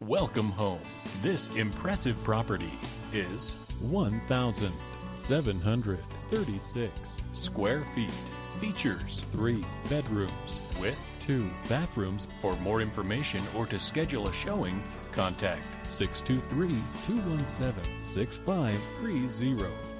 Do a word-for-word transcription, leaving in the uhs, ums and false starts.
Welcome home. This impressive property is one thousand seven hundred thirty-six square feet. Features three bedrooms with two bathrooms. For more information or to schedule a showing, contact six two three, two one seven, six five three zero.